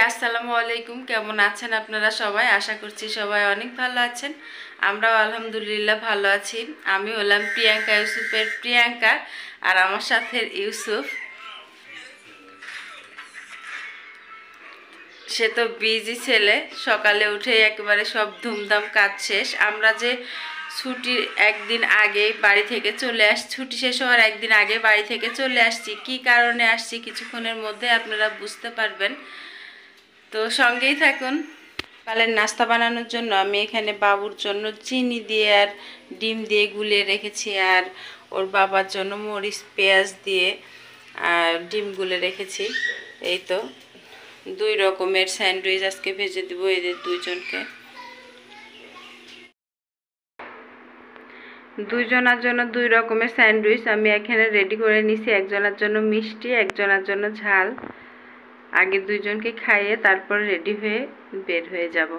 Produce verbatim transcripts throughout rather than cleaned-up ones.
আসসালামু আলাইকুম। কেমন আছেন আপনারা সবাই? আশা করছি সবাই অনেক ভালো আছেন। আমরাও আলহামদুলিল্লাহ ভালো আছি। আমি হলাম প্রিয়াঙ্কা ইউসুফের প্রিয়াঙ্কা, আর আমার সাথে ইউসুফ। সে তো বিজি ছেলে, সকালে উঠে একেবারে সব ধুমধাম কাজ শেষ। আমরা যে ছুটির একদিন আগে বাড়ি থেকে চলে আস ছুটি শেষ হওয়ার একদিন আগে বাড়ি থেকে চলে আসছি। কি কারণে আসছি কিছুক্ষণের মধ্যে আপনারা বুঝতে পারবেন, তো সঙ্গেই থাকুন। সকালের নাস্তা বানানোর জন্য আমি এখানে বাবুর জন্য চিনি দিয়ে আর ডিম দিয়ে গুলিয়ে রেখেছি, আর ওর বাবার জন্য মরিচ পেঁয়াজ দিয়ে আর ডিম গুলে রেখেছি। এই তো দুই রকমের স্যান্ডউইচ আজকে ভেজে দেবো এদের দুইজনকে। দুইজনের জন্য দুই রকমের স্যান্ডউইচ আমি এখানে রেডি করে নিছি। একজনের জন্য মিষ্টি, একজনের জন্য ঝাল। আগে দুইজনকে খাইয়ে তারপর রেডি হয়ে বের হয়ে যাব।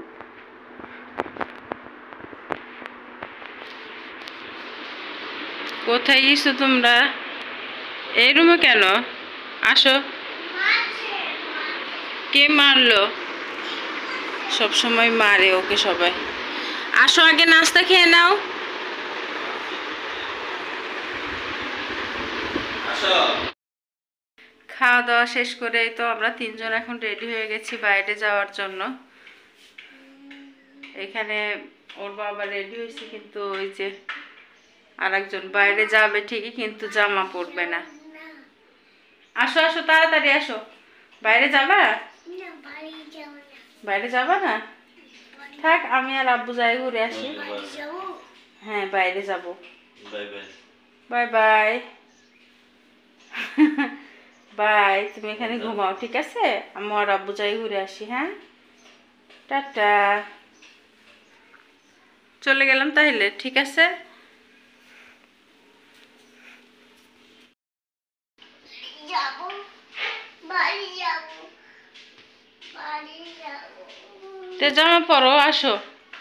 কোথায় গেছো তোমরা? এই রুমে কেন? আসো। কে মারলো? সব সময় মারে ওকে সবাই। আসো, আগে নাস্তা খেয়ে নাও। খাওয়া দাওয়া শেষ করে তো আমরা তিনজন এখন রেডি হয়ে গেছি বাইরে যাওয়ার জন্য। এখানে ওর বাবা রেডি হয়েছে, কিন্তু ওই যে আর একজন বাইরে যাবে ঠিকই, কিন্তু জামা পরবে না। আসো আসো, তাড়াতাড়ি আসো। বাইরে যাবা? বাইরে যাবা না? থাক, আমি আর আব্বু যাই ঘুরে আসি। হ্যাঁ, বাইরে যাব। Bye bye. বাই। তুমি এখানে ঘুমাও, ঠিক আছে? আমি আর আব্বু যাই ঘুরে আসি। হ্যাঁ, টাটা। চলে গেলাম তাহলে, ঠিক আছে? জামা পরো, আসো।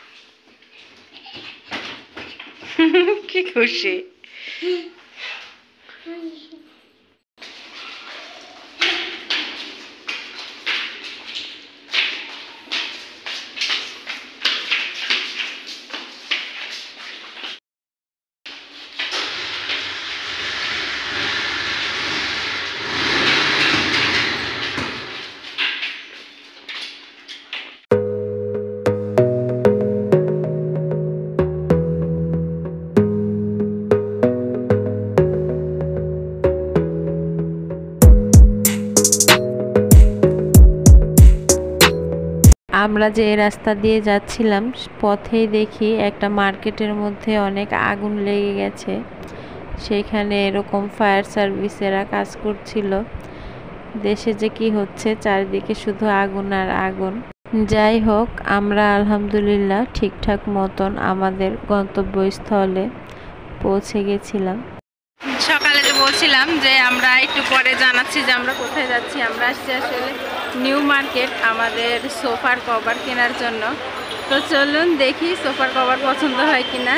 কি খুশি। আমরা যে রাস্তা দিয়ে যাচ্ছিলাম পথেই দেখি একটা মার্কেটের মধ্যে অনেক আগুন লেগে গেছে। সেখানে এরকম ফায়ার সার্ভিসেরা কাজ করছিল। দেশে যে কি হচ্ছে, চারিদিকে শুধু আগুন আর আগুন। যাই হোক, আমরা আলহামদুলিল্লাহ ঠিকঠাক মতন আমাদের গন্তব্যস্থলে পৌঁছে গেছিলাম। সকালে তো বলছিলাম যে আমরা একটু পরে জানাচ্ছি যে আমরা কোথায় যাচ্ছি। আমরা আসছি আসলে নিউ মার্কেট আমাদের সোফার কভার কেনার জন্য। তো চলুন দেখি সোফার কভার পছন্দ হয় কিনা।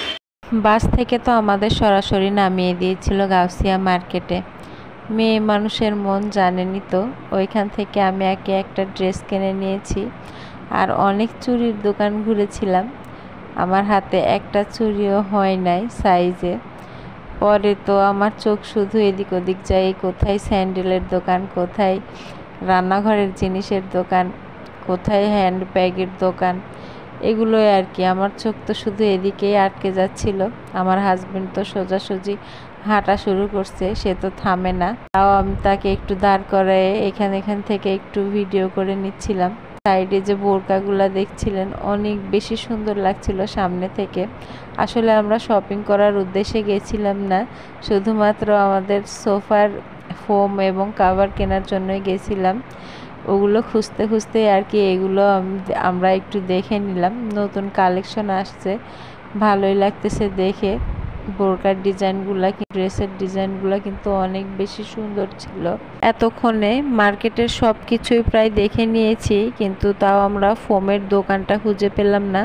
বাস থেকে তো আমাদের সরাসরি নামিয়ে দিয়েছিল গাউসিয়া মার্কেটে। মেয়ে মানুষের মন জানেনি তো, ওইখান থেকে আমি একে একটা ড্রেস কিনে নিয়েছি। আর অনেক চুড়ির দোকান ঘুরেছিলাম, আমার হাতে একটা চুড়িও হয় নাই সাইজে। পরে তো আমার চোখ শুধু এদিক ওদিক যায়, কোথায় স্যান্ডেলের দোকান, কোথায় রান্নাঘরের জিনিসের দোকান, কোথায় হ্যান্ড ব্যাগের দোকান, এগুলোই আর কি। আমার চোখ তো শুধু এদিকেই আটকে যাচ্ছিল। আমার হাজবেন্ড তো সোজাসুজি হাঁটা শুরু করছে, সে তো থামে না। তাও আমি তাকে একটু দাঁড় করায় এখান এখান থেকে একটু ভিডিও করে নিচ্ছিলাম। সাইডে যে বোরকাগুলো দেখছিলেন অনেক বেশি সুন্দর লাগছিল সামনে থেকে। আসলে আমরা শপিং করার উদ্দেশ্যে গেছিলাম না, শুধুমাত্র আমাদের সোফার ফোম এবং কাভার কেনার জন্যই গেছিলাম। ওগুলো খুঁজতে খুঁজতে আর কি এগুলো আমরা একটু দেখে নিলাম। নতুন কালেকশন আসছে, ভালোই লাগতেছে দেখে। বোরকার ডিজাইনগুলো, ড্রেসের ডিজাইনগুলো কিন্তু অনেক বেশি সুন্দর ছিল। এতক্ষণে মার্কেটের সব কিছুই প্রায় দেখে নিয়েছি, কিন্তু তাও আমরা ফোমের দোকানটা খুঁজে পেলাম না।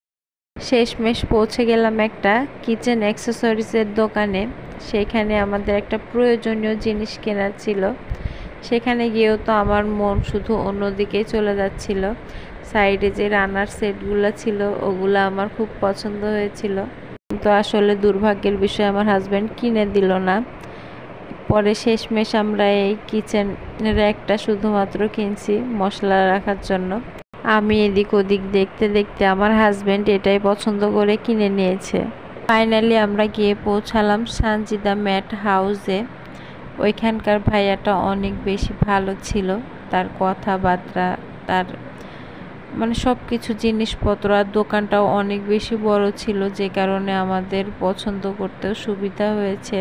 শেষমেশ পৌঁছে গেলাম একটা কিচেন অ্যাক্সেসরিজের দোকানে। সেখানে আমাদের একটা প্রয়োজনীয় জিনিস কেনার ছিল। সেখানে গিয়েও তো আমার মন শুধু অন্যদিকেই চলে যাচ্ছিল। সাইডে যে রান্নার সেটগুলো ছিল ওগুলো আমার খুব পছন্দ হয়েছিল, কিন্তু আসলে দুর্ভাগ্যের বিষয় আমার হাজব্যান্ড কিনে দিল না। পরে শেষমেশ আমরা এই কিচেন র্যাকটা শুধুমাত্র কিনছি মশলা রাখার জন্য। আমি এদিক ওদিক দেখতে দেখতে আমার হাজব্যান্ড এটাই পছন্দ করে কিনে নিয়েছে। ফাইনালি আমরা গিয়ে পৌঁছালাম সানজিদা ম্যাট হাউসে। ওইখানকার ভাইয়াটা অনেক বেশি ভালো ছিল, তার কথাবার্তা, তার মানে সব কিছু জিনিসপত্র, আর দোকানটাও অনেক বেশি বড় ছিল, যে কারণে আমাদের পছন্দ করতেও সুবিধা হয়েছে।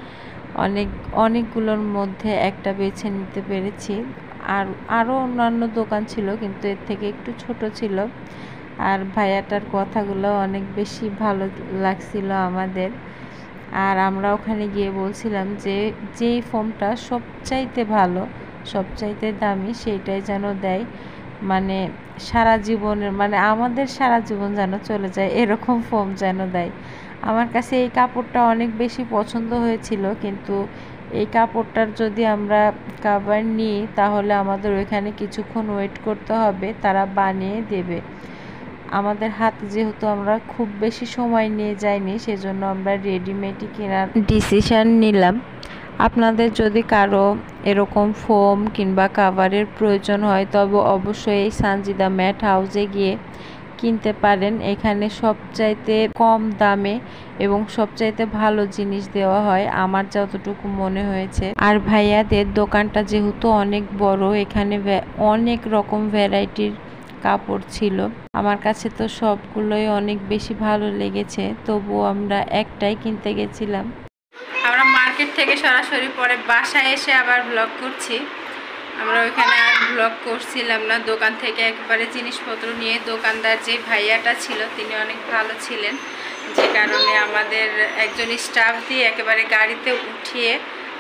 অনেক অনেকগুলোর মধ্যে একটা বেছে নিতে পেরেছি। আর আরও অন্যান্য দোকান ছিল, কিন্তু এর থেকে একটু ছোট ছিল। আর ভাইয়াটার কথাগুলো অনেক বেশি ভালো লাগছিল আমাদের। আর আমরা ওখানে গিয়ে বলছিলাম যে যেই ফোমটা সবচাইতে ভালো, সবচাইতে দামি, সেইটাই যেন দেয়, মানে সারা জীবনের, মানে আমাদের সারা জীবন যেন চলে যায় এরকম ফোম যেন দেয়। আমার কাছে এই কাপড়টা অনেক বেশি পছন্দ হয়েছিল, কিন্তু এই কাপড়টার যদি আমরা কাভার নিই তাহলে আমাদের ওইখানে কিছুক্ষণ ওয়েট করতে হবে, তারা বানিয়ে দেবে। আমাদের হাতে যেহেতু আমরা খুব বেশি সময় নিয়ে যাইনি, সেজন্য আমরা রেডিমেডই কেনার ডিসিশন নিলাম। আপনাদের যদি কারো এরকম ফোম কিংবা কাভারের প্রয়োজন হয় তবে অবশ্যই এই সানজিদা ম্যাট হাউসে গিয়ে কিনতে পারেন। এখানে সবচাইতে কম দামে এবং সবচাইতে ভালো জিনিস দেওয়া হয় আমার যতটুকু মনে হয়েছে। আর ভাইয়াদের দোকানটা যেহেতু অনেক বড়, এখানে অনেক রকম ভ্যারাইটির কাপড় ছিল। আমার কাছে তো সবগুলোই অনেক বেশি ভালো লেগেছে, তবুও আমরা একটাই কিনতে গেছিলাম। আমরা মার্কেট থেকে সরাসরি পরে বাসায় এসে আবার ব্লগ করছি। আমরা ওইখানে আর ব্লগ করছিলাম না, দোকান থেকে একবারে জিনিসপত্র নিয়ে। দোকানদার যে ভাইয়াটা ছিল তিনি অনেক ভালো ছিলেন, যে কারণে আমাদের একজন স্টাফ দিয়ে একেবারে গাড়িতে উঠিয়ে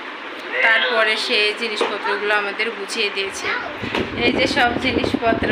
তারপরে সে জিনিসপত্রগুলো আমাদের বুঝিয়ে দিয়েছে। এই যে সব জিনিসপত্র,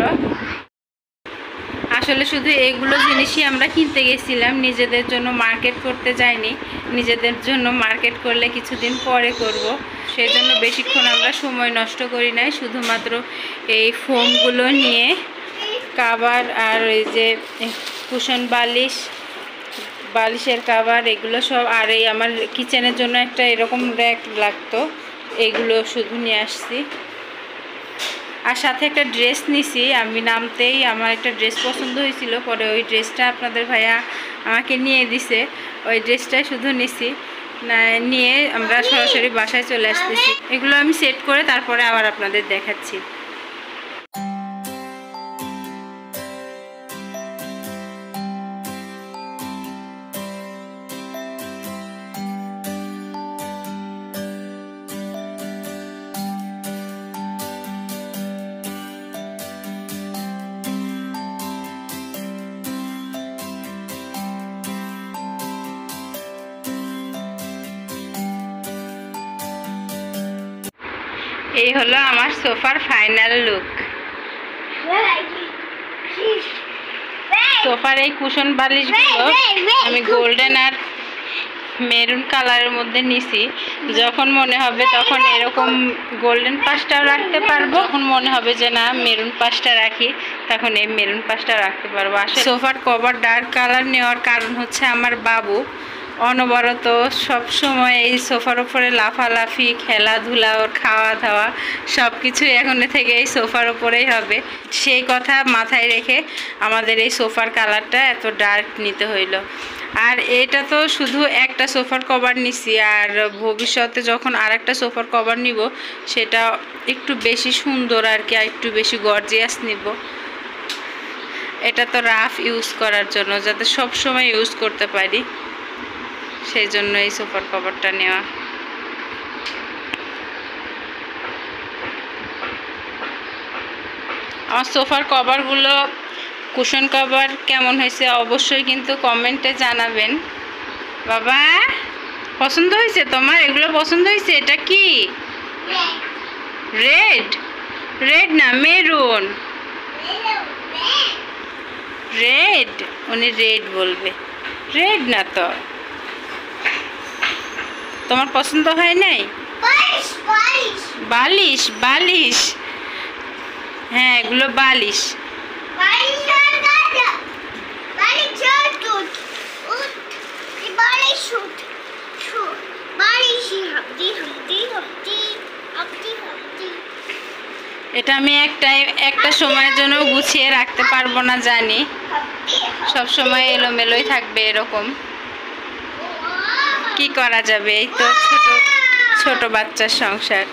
আসলে শুধু এগুলো জিনিসই আমরা কিনতে গেছিলাম, নিজেদের জন্য মার্কেট করতে যাইনি। নিজেদের জন্য মার্কেট করলে কিছুদিন পরে করব, সেই জন্য বেশিক্ষণ আমরা সময় নষ্ট করি নাই। শুধুমাত্র এই ফোমগুলো নিয়ে কাভার আর এই যে কুশন বালিশ, বালিশের কাভার, এগুলো সব, আর এই আমার কিচেনের জন্য একটা এরকম র্যাক লাগতো, এগুলো শুধু নিয়ে আসছি। আর সাথে একটা ড্রেস নিছি। আমি নামতেই আমার একটা ড্রেস পছন্দ হয়েছিল, পরে ওই ড্রেসটা আপনাদের ভাইয়া আমাকে নিয়ে দিছে, ওই ড্রেসটাই শুধু নিছি। না নিয়ে আমরা সরাসরি বাসায় চলে আসতেছি। এগুলো আমি সেট করে তারপরে আবার আপনাদের দেখাচ্ছি। এই হলো আমার সোফার ফাইনাল লুক। সোফার এই কুশন বালিশগুলো আমি গোল্ডেন আর মেরুন কালারের মধ্যে নিছি। যখন মনে হবে তখন এরকম গোল্ডেন পাশটাও রাখতে পারবো, যখন মনে হবে যে না মেরুন পাশটা রাখি তখন এই মেরুন পাশটা রাখতে পারবো। আসলে সোফার কভার ডার্ক কালার নেওয়ার কারণ হচ্ছে আমার বাবু অনবরত সব সময় এই সোফার উপরে লাফালাফি, খেলাধুলা, ওর খাওয়া দাওয়া সব কিছুই এখন থেকে এই সোফার উপরেই হবে। সেই কথা মাথায় রেখে আমাদের এই সোফার কালারটা এত ডার্ক নিতে হইলো। আর এটা তো শুধু একটা সোফার কভার নিছি, আর ভবিষ্যতে যখন আর একটা সোফার কভার নিব সেটা একটু বেশি সুন্দর আর কি, একটু বেশি গর্জিয়াস নিব। এটা তো রাফ ইউজ করার জন্য, যাতে সব সময় ইউজ করতে পারি, সেই জন্য এই সোফার কভারটা নেওয়া। আমার সোফার কভারগুলো, কুশন কভার কেমন হয়েছে অবশ্যই কিন্তু কমেন্টে জানাবেন। বাবা পছন্দ হয়েছে তোমার? এগুলো পছন্দ হয়েছে? এটা কি রেড? রেড না মেরুন। রেড, উনি রেড বলবে, রেড না তো। তোমার পছন্দ হয় নাই? বালিশ বালিশ হ্যাঁ এগুলো বালিশ এটা আমি একটা একটা সময়ের জন্য গুছিয়ে রাখতে পারবো না জানি, সব সময় এলোমেলোই থাকবে এরকম। কি করা যাবে, এই তো ছোট ছোট বাচ্চার সংসার।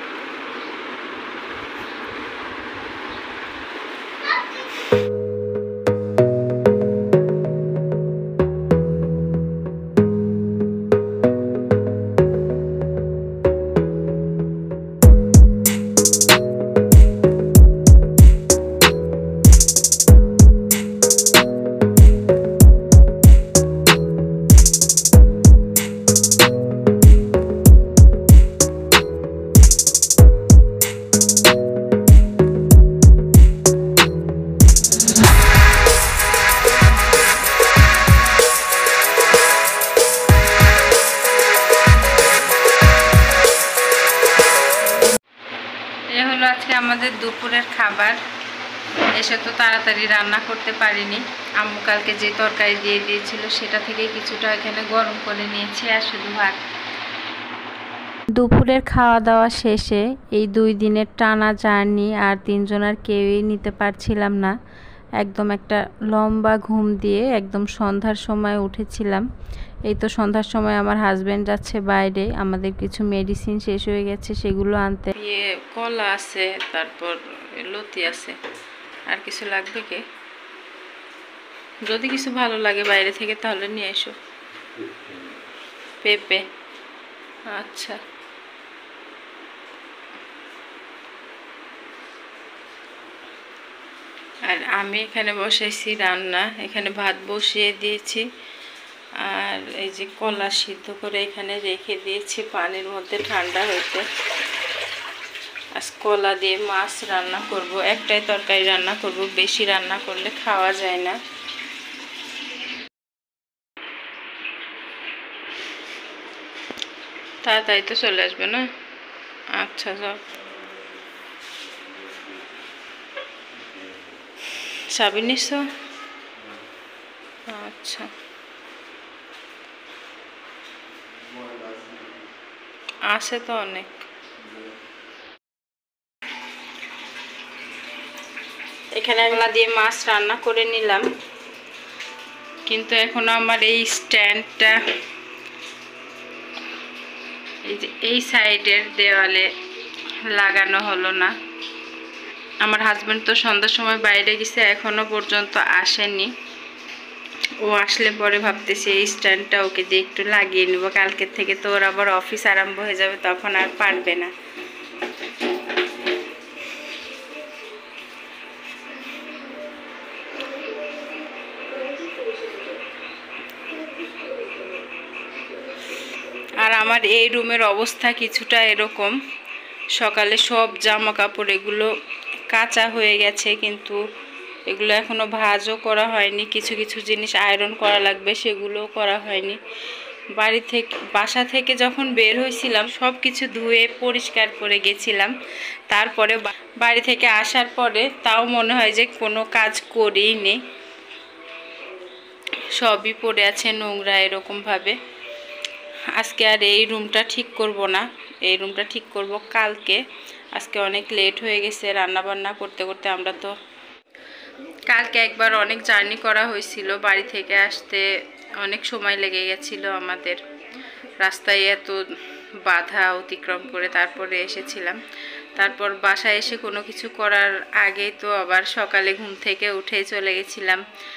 আজকে আমাদের দুপুরের খাবার। এসে তো তাড়াতাড়ি রান্না করতে পারিনি, আম্মু কালকে যে তরকারি দিয়ে দিয়েছিল সেটা থেকে কিছুটা এখানে গরম করে নিয়েছি আর শুধু ভাত। দুপুরের খাওয়া দাওয়া শেষে এই দুই দিনের টানা জার্নি আর তিনজনের কেউই নিতে পারছিলাম না। একদম একটা লম্বা ঘুম দিয়ে একদম সন্ধ্যার সময় উঠেছিলাম। এই তো সন্ধ্যার সময় আমার হাজবেন্ড যাচ্ছে বাইরে, আমাদের কিছু মেডিসিন শেষ হয়ে গেছে সেগুলো আনতে। ইয়ে কলা আছে, তারপর লতি আছে, আর কিছু লাগবে কি? যদি কিছু ভালো লাগে বাইরে থেকে তাহলে নিয়ে এসো। পেঁপে, আচ্ছা। আর আমি এখানে বসাইছি রান্না, এখানে ভাত বসিয়ে দিয়েছি আর এই যে কলা সিদ্ধ করে এখানে রেখে দিয়েছি পানির মধ্যে ঠান্ডা হইতে। আজ কলা দিয়ে মাছ রান্না করব, একটাই তরকারি রান্না করব, বেশি রান্না করলে খাওয়া যায় না। তাড়াতাড়ি তো চলে আসবে না? আচ্ছা যাও। চাবি নিছো? আচ্ছা, আছে তো অনেক। এখানে কলা দিয়ে মাছ রান্না করে নিলাম, কিন্তু এখনো আমার এই স্ট্যান্ডটা এই যে এই সাইডের দেওয়ালে লাগানো হলো না। আমার হাজবেন্ড তো সন্ধ্যার সময় বাইরে গেছে, এখনো পর্যন্ত আসেনি। ও আসলে পরে ভাবতেছি এই স্ট্যান্ডটা ওকে দিয়ে একটু লাগিয়ে নেবো, কালকের থেকে তো ওর আবার অফিস আরম্ভ হয়ে যাবে, তখন আর পারবে না। আর আমার এই রুমের অবস্থা কিছুটা এরকম, সকালে সব জামা কাপড় এগুলো কাঁচা হয়ে গেছে, কিন্তু এগুলো এখনো ভাঁজও করা হয়নি। কিছু কিছু জিনিস আয়রন করা লাগবে, সেগুলোও করা হয়নি। বাড়ি থেকে বাসা থেকে যখন বের হয়েছিলাম সব কিছু ধুয়ে পরিষ্কার করে গেছিলাম, তারপরে বাড়ি থেকে আসার পরে তাও মনে হয় যে কোনো কাজ করেই নেই, সবই পড়ে আছে নোংরা এরকমভাবে। আজকে আর এই রুমটা ঠিক করব না, এই রুমটা ঠিক করব কালকে। আজকে অনেক লেট হয়ে গেছে রান্না বান্না করতে করতে। আমরা তো কালকে একবার অনেক জার্নি করা হয়েছিল, বাড়ি থেকে আসতে অনেক সময় লেগে গেছিলো আমাদের, রাস্তায় এত বাধা অতিক্রম করে তারপরে এসেছিলাম। তারপর বাসায় এসে কোনো কিছু করার আগেই তো আবার সকালে ঘুম থেকে উঠেই চলে গেছিলাম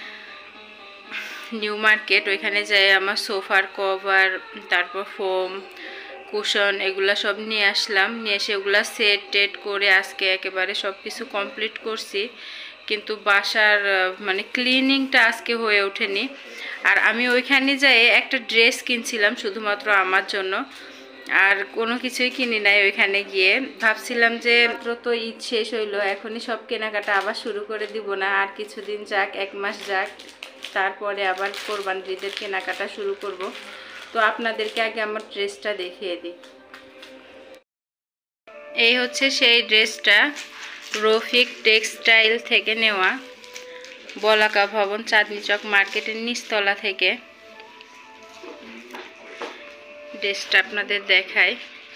নিউ মার্কেট। ওইখানে যাই আমার সোফার কভার, তারপর ফোম, কুশন এগুলা সব নিয়ে আসলাম। নিয়ে এসে ওগুলা সেট টেট করে আজকে একেবারে সব কিছু কমপ্লিট করছি, কিন্তু বাসার মানে ক্লিনিংটা আজকে হয়ে ওঠেনি। আর আমি ওইখানে যাই একটা ড্রেস কিনছিলাম শুধুমাত্র আমার জন্য, আর কোনো কিছুই কিনি নাই। ওইখানে গিয়ে ভাবছিলাম যে তো ঈদ শেষ হইলো, এখনই সব কেনাকাটা আবার শুরু করে দিব না, আর কিছুদিন যাক, এক মাস যাক, তারপরে আবার কোরবানির ঈদের কেনাকাটা শুরু করব। তো আপনাদেরকে আগে আমার ড্রেসটা দেখিয়ে দিই। এই হচ্ছে সেই ড্রেসটা, রফিক টেক্সটাইল থেকে নেওয়া, বলাকা ভবন চাঁদনী চক মার্কেটের নিচতলা থেকে। ড্রেসটা আপনাদের দেখাই।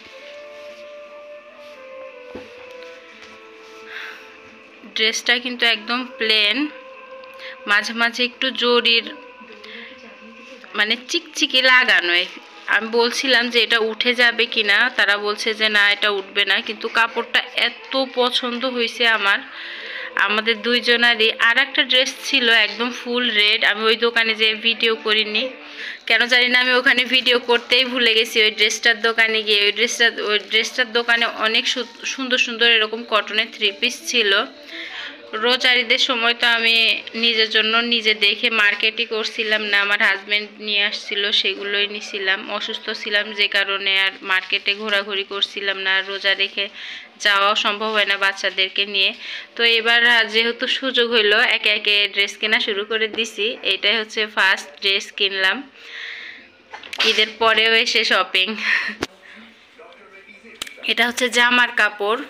ড্রেসটা কিন্তু একদম প্লেন, মাঝে মাঝে একটু জরির মানে চিকচিকি লাগানো। আমি বলছিলাম যে এটা উঠে যাবে কিনা, তারা বলছে যে না এটা উঠবে না, কিন্তু কাপড়টা এত পছন্দ হয়েছে আমার, আমাদের দুইজনারই। আর একটা ড্রেস ছিল একদম ফুল রেড, আমি ওই দোকানে যে ভিডিও করিনি, কেন জানি না আমি ওখানে ভিডিও করতেই ভুলে গেছি। ওই ড্রেসটার দোকানে গিয়ে ওই ড্রেসটা ওই ড্রেসটার দোকানে অনেক সুন্দর সুন্দর এরকম কটনের থ্রি পিস ছিল। রোজার ঈদের সময় তো আমি নিজের জন্য নিজে দেখে মার্কেটই করছিলাম না, আমার হাজব্যান্ড নিয়ে আসছিল, সেগুলোই নিছিলাম। অসুস্থ ছিলাম যে কারণে আর মার্কেটে ঘোরাঘুরি করছিলাম না, রোজা রেখে যাওয়াও সম্ভব হয় না বাচ্চাদেরকে নিয়ে। তো এবার যেহেতু সুযোগ হইলো একে একে ড্রেস কেনা শুরু করে দিছি। এটাই হচ্ছে ফার্স্ট ড্রেস কিনলাম ঈদের পরেও এসে শপিং। এটা হচ্ছে জামার কাপড়,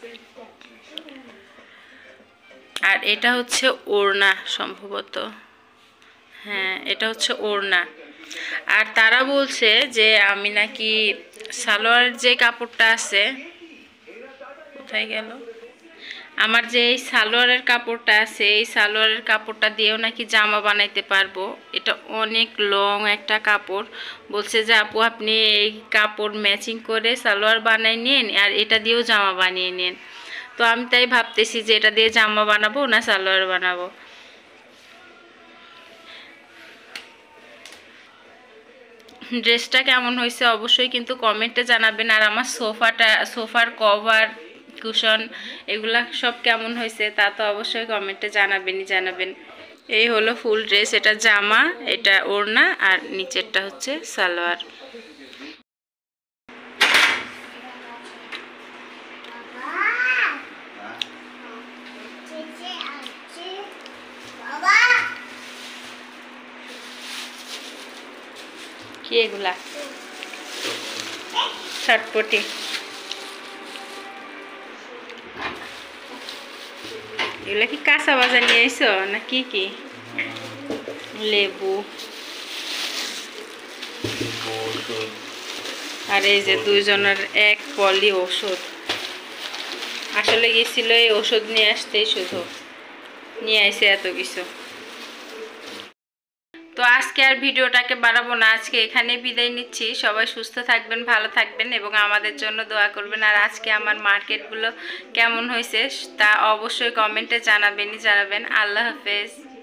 আর এটা হচ্ছে ওড়না সম্ভবত, হ্যাঁ এটা হচ্ছে ওড়না। আর তারা বলছে যে আমি নাকি সালোয়ারের যে কাপড়টা আছে, কোথায় গেল, আমার যে এই সালোয়ারের কাপড়টা আছে এই সালোয়ারের কাপড়টা দিয়েও নাকি জামা বানাইতে পারবো। এটা অনেক লং একটা কাপড়। বলছে যে আপু আপনি এই কাপড় ম্যাচিং করে সালোয়ার বানাই নিন আর এটা দিয়েও জামা বানিয়ে নিন। তো আমি তাই ভাবতেছি যে এটা দিয়ে জামা বানাবো না সালোয়ার বানাবো। ড্রেসটা কেমন হয়েছে অবশ্যই কিন্তু কমেন্টে জানাবেন। আর আমার সোফাটা, সোফার কভার, কুশন এগুলা সব কেমন হয়েছে তা তো অবশ্যই কমেন্টে জানাবেনই জানাবেন। এই হলো ফুল ড্রেস, এটা জামা, এটা ওড়না, আর নিচেরটা হচ্ছে সালোয়ার। কি এগুলা? চটপটি। এগুলা কি কাঁচা বাজার নিয়ে আইছো না কি? কি লেবু, আর এই যে দুইজনের এক পলি ওষুধ। আসলে গেছিল এই ওষুধ নিয়ে আসতেই, শুধু নিয়ে আইছে এত কিছু। তো আজকে আর ভিডিওটাকে বাড়াবো না, আজকে এখানে বিদায় নিচ্ছি। সবাই সুস্থ থাকবেন, ভালো থাকবেন এবং আমাদের জন্য দোয়া করবেন। আর আজকে আমার মার্কেটগুলো কেমন হয়েছে তা অবশ্যই কমেন্টে জানাবেনই জানাবেন। আল্লাহ হাফেজ।